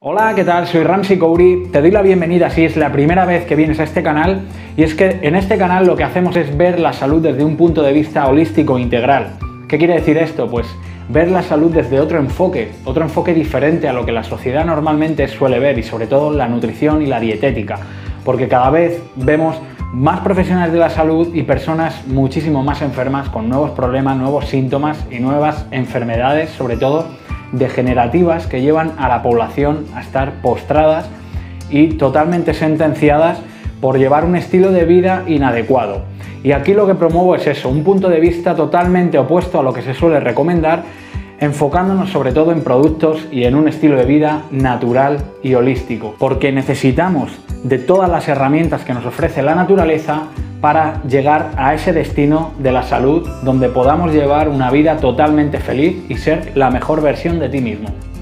Hola, ¿qué tal? Soy Ramsey Kouri, te doy la bienvenida si es la primera vez que vienes a este canal, y es que en este canal lo que hacemos es ver la salud desde un punto de vista holístico e integral. ¿Qué quiere decir esto? Pues ver la salud desde otro enfoque diferente a lo que la sociedad normalmente suele ver, y sobre todo la nutrición y la dietética, porque cada vez vemos más profesionales de la salud y personas muchísimo más enfermas con nuevos problemas, nuevos síntomas y nuevas enfermedades, sobre todo degenerativas, que llevan a la población a estar postradas y totalmente sentenciadas por llevar un estilo de vida inadecuado. Y aquí lo que promuevo es eso, un punto de vista totalmente opuesto a lo que se suele recomendar, enfocándonos sobre todo en productos y en un estilo de vida natural y holístico, porque necesitamos de todas las herramientas que nos ofrece la naturaleza para llegar a ese destino de la salud donde podamos llevar una vida totalmente feliz y ser la mejor versión de ti mismo.